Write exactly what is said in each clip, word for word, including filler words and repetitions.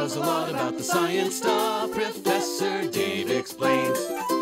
knows a lot about the science stuff. Professor Dave explains.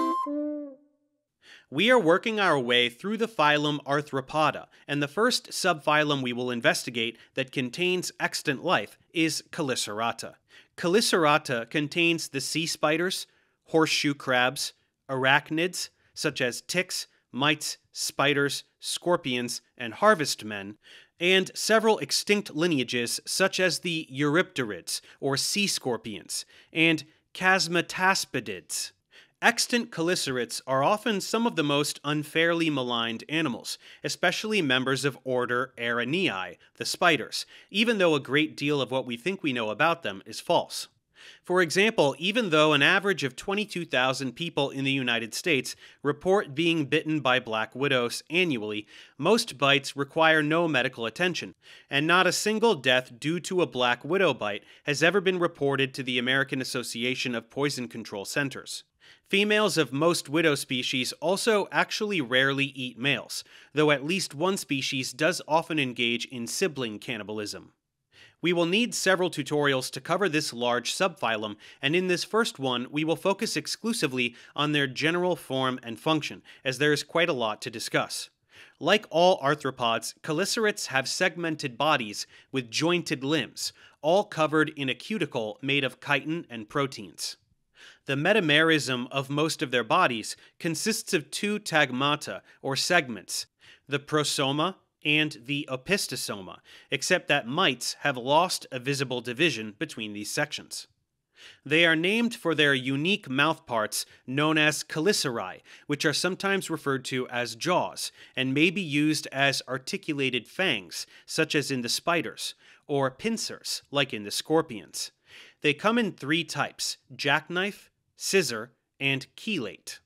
We are working our way through the phylum Arthropoda, and the first subphylum we will investigate that contains extant life is Chelicerata. Chelicerata contains the sea spiders, horseshoe crabs, arachnids, such as ticks, mites, spiders, scorpions, and harvestmen, and several extinct lineages such as the Eurypterids, or sea scorpions, and Chasmataspidids. Extant chelicerates are often some of the most unfairly maligned animals, especially members of order Arachnids, the spiders, even though a great deal of what we think we know about them is false. For example, even though an average of twenty-two thousand people in the United States report being bitten by black widows annually, most bites require no medical attention, and not a single death due to a black widow bite has ever been reported to the American Association of Poison Control Centers. Females of most widow species also actually rarely eat males, though at least one species does often engage in sibling cannibalism. We will need several tutorials to cover this large subphylum, and in this first one we will focus exclusively on their general form and function, as there is quite a lot to discuss. Like all arthropods, chelicerates have segmented bodies with jointed limbs, all covered in a cuticle made of chitin and proteins. The metamerism of most of their bodies consists of two tagmata, or segments, the prosoma and the opistosoma, except that mites have lost a visible division between these sections. They are named for their unique mouthparts known as chelicerae, which are sometimes referred to as jaws, and may be used as articulated fangs, such as in the spiders, or pincers, like in the scorpions. They come in three types: jackknife, scissor, and chelate.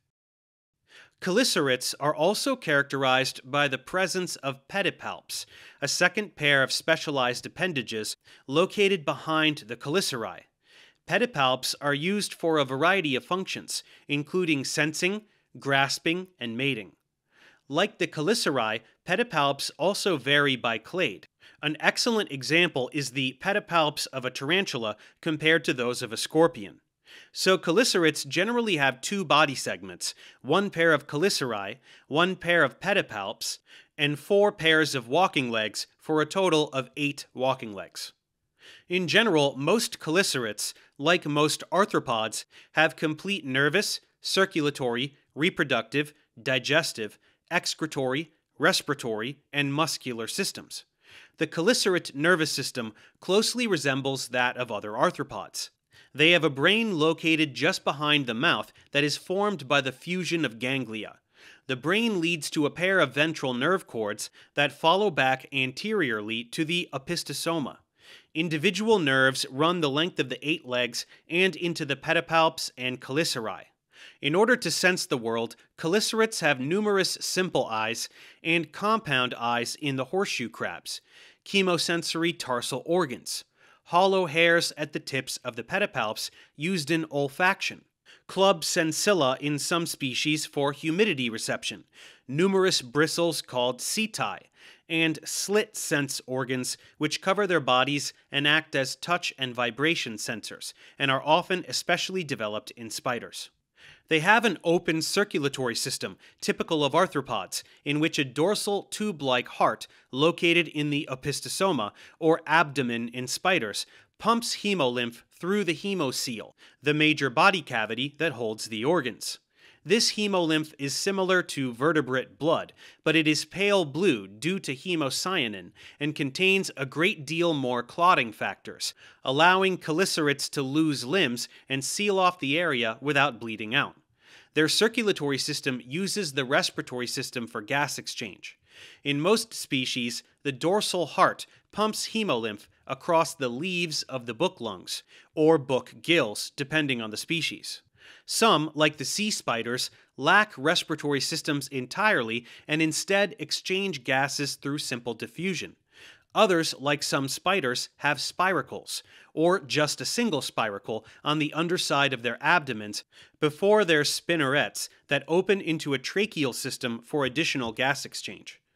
Chelicerates are also characterized by the presence of pedipalps, a second pair of specialized appendages located behind the chelicerae. Pedipalps are used for a variety of functions, including sensing, grasping, and mating. Like the chelicerae, pedipalps also vary by clade. An excellent example is the pedipalps of a tarantula compared to those of a scorpion. So chelicerates generally have two body segments, one pair of chelicerae, one pair of pedipalps, and four pairs of walking legs for a total of eight walking legs. In general, most chelicerates, like most arthropods, have complete nervous, circulatory, reproductive, digestive, excretory, respiratory, and muscular systems. The chelicerate nervous system closely resembles that of other arthropods. They have a brain located just behind the mouth that is formed by the fusion of ganglia. The brain leads to a pair of ventral nerve cords that follow back anteriorly to the opistosoma. Individual nerves run the length of the eight legs and into the pedipalps and chelicerae. In order to sense the world, chelicerates have numerous simple eyes and compound eyes in the horseshoe crabs, chemosensory tarsal organs, hollow hairs at the tips of the pedipalps used in olfaction, club sensilla in some species for humidity reception, numerous bristles called setae, and slit sense organs which cover their bodies and act as touch and vibration sensors, and are often especially developed in spiders. They have an open circulatory system, typical of arthropods, in which a dorsal tube-like heart, located in the opistosoma, or abdomen in spiders, pumps hemolymph through the hemocoel, the major body cavity that holds the organs. This hemolymph is similar to vertebrate blood, but it is pale blue due to hemocyanin and contains a great deal more clotting factors, allowing chelicerates to lose limbs and seal off the area without bleeding out. Their circulatory system uses the respiratory system for gas exchange. In most species, the dorsal heart pumps hemolymph across the leaves of the book lungs, or book gills, depending on the species. Some, like the sea spiders, lack respiratory systems entirely and instead exchange gases through simple diffusion. Others, like some spiders, have spiracles, or just a single spiracle on the underside of their abdomens before their spinnerets that open into a tracheal system for additional gas exchange.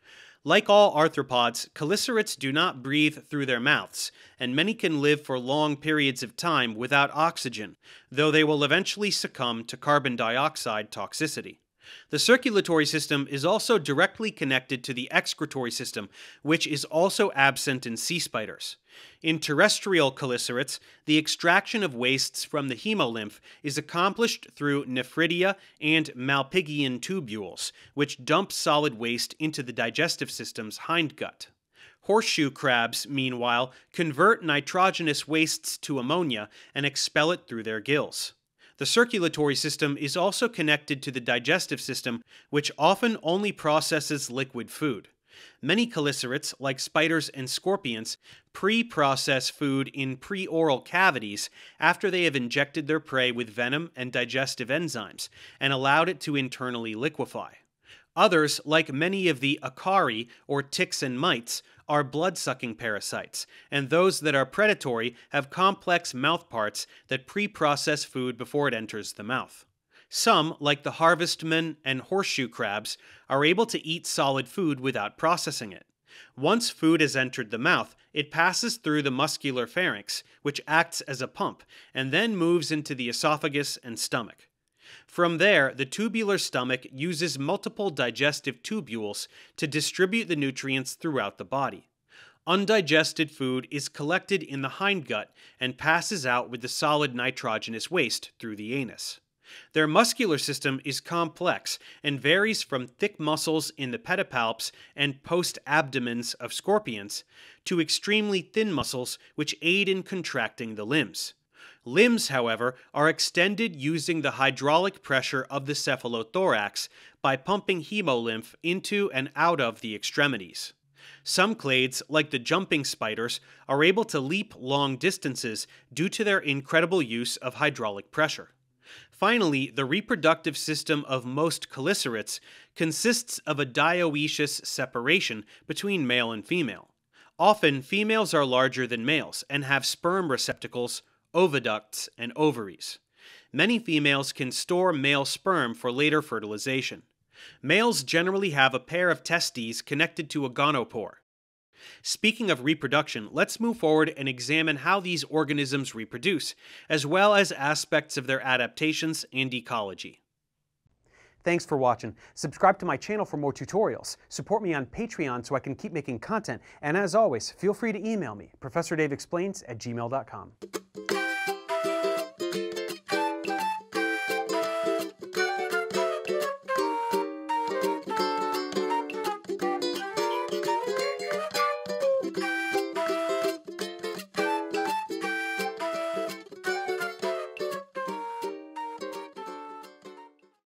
Like all arthropods, chelicerates do not breathe through their mouths, and many can live for long periods of time without oxygen, though they will eventually succumb to carbon dioxide toxicity. The circulatory system is also directly connected to the excretory system, which is also absent in sea spiders. In terrestrial chelicerates, the extraction of wastes from the hemolymph is accomplished through nephridia and Malpighian tubules, which dump solid waste into the digestive system's hindgut. Horseshoe crabs, meanwhile, convert nitrogenous wastes to ammonia and expel it through their gills. The circulatory system is also connected to the digestive system, which often only processes liquid food. Many chelicerates, like spiders and scorpions, pre-process food in pre-oral cavities after they have injected their prey with venom and digestive enzymes, and allowed it to internally liquefy. Others, like many of the acari, or ticks and mites, are blood-sucking parasites, and those that are predatory have complex mouthparts that pre-process food before it enters the mouth. Some, like the harvestmen and horseshoe crabs, are able to eat solid food without processing it. Once food has entered the mouth, it passes through the muscular pharynx, which acts as a pump, and then moves into the esophagus and stomach. From there, the tubular stomach uses multiple digestive tubules to distribute the nutrients throughout the body. Undigested food is collected in the hindgut and passes out with the solid nitrogenous waste through the anus. Their muscular system is complex and varies from thick muscles in the pedipalps and post-abdomens of scorpions to extremely thin muscles which aid in contracting the limbs. Limbs, however, are extended using the hydraulic pressure of the cephalothorax by pumping hemolymph into and out of the extremities. Some clades, like the jumping spiders, are able to leap long distances due to their incredible use of hydraulic pressure. Finally, the reproductive system of most chelicerates consists of a dioecious separation between male and female. Often, females are larger than males and have sperm receptacles, oviducts, and ovaries. Many females can store male sperm for later fertilization. Males generally have a pair of testes connected to a gonopore. Speaking of reproduction, let's move forward and examine how these organisms reproduce, as well as aspects of their adaptations and ecology. Thanks for watching. Subscribe to my channel for more tutorials. Support me on Patreon so I can keep making content. And as always, feel free to email me, professor dave explains at gmail dot com.